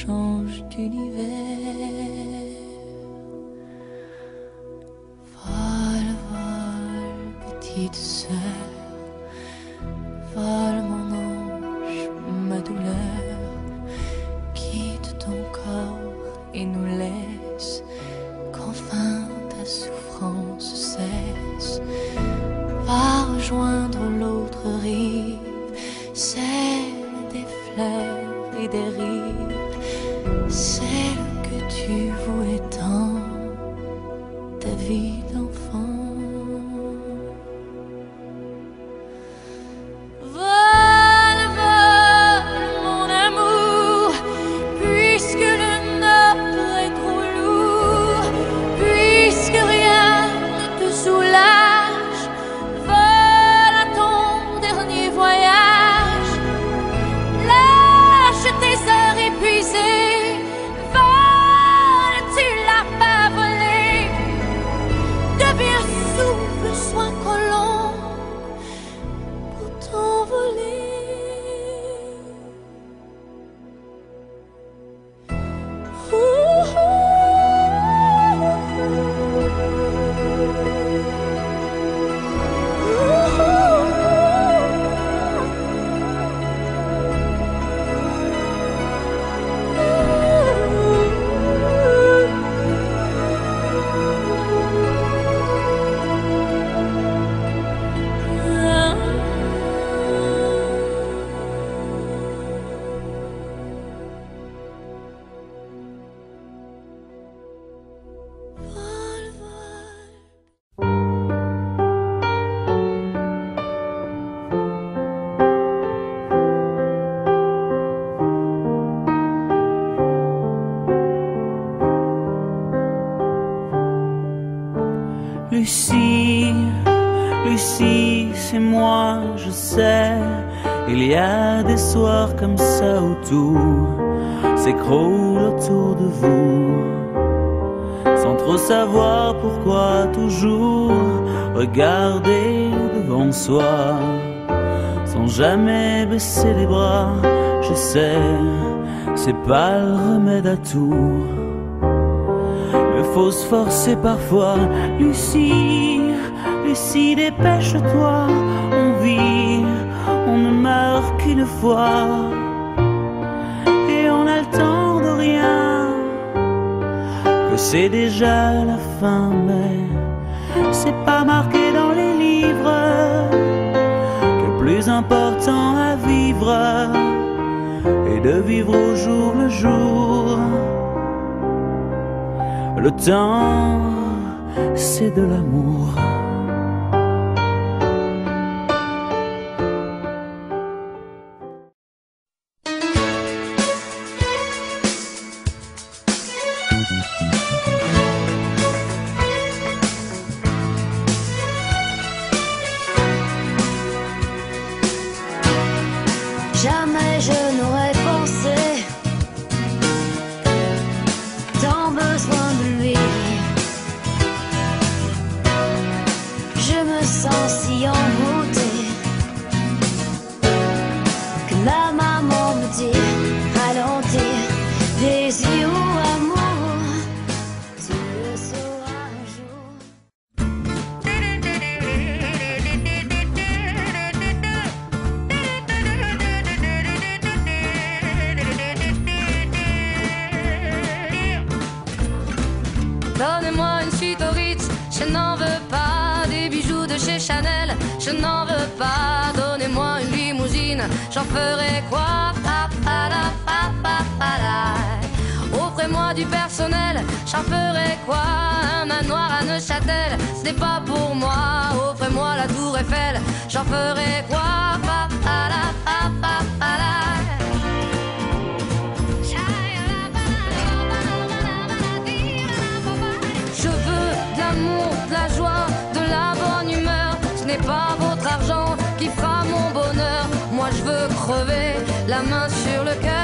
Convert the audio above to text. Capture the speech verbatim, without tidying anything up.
change d'univers. Vole, vole, petite sœur, vole mon ange, ma douleur, quitte ton corps et nous laisse, qu'enfin ta souffrance cesse. Va rejoindre l'autre rive, celle des fleurs et des rives, celle que tu voulais tant, ta vie d'enfant. Vole, vole, mon amour, puisque le nôtre est trop lourd, puisque rien ne te soulage, vole à ton dernier voyage, lâche tes heures épuisées, vole, tu l'as pas volé, deviens souffle, soin collant pour t'envoler. Lucie, Lucie, c'est moi, je sais. Il y a des soirs comme ça où tout s'écroule autour de vous, sans trop savoir pourquoi, toujours regarder devant soi, sans jamais baisser les bras. Je sais, c'est pas le remède à tout, mais faut se forcer parfois. Lucie, Lucie, dépêche-toi, on vit, on ne meurt qu'une fois, et on a le temps de rien, que c'est déjà la fin, mais c'est pas marqué dans les livres, que le plus important à vivre est de vivre au jour le jour. Le temps, c'est de l'amour. Jamais je n'aurais pensé tant besoin de lui. Je me sens si envoûtée que ma maman me dit ralentir, des yeux amour, tu le sauras un jour. Donnez-moi une suite au Ritz, je n'en veux pas. Des bijoux de chez Chanel, je n'en veux pas. Donnez-moi une limousine, j'en ferai quoi? Pa, pa, la, pa, pa, pa, la. Offrez-moi du personnel, j'en ferai quoi? Un manoir à Neuchâtel, ce n'est pas pour moi. Offrez-moi la tour Eiffel, j'en ferai quoi? Pa, pa, la, pa, pa, pa, la. Je veux de l'amour, de la joie, de la bonne humeur. Ce n'est pas votre argent qui fera mon bonheur. Moi je veux crever la main sur le cœur.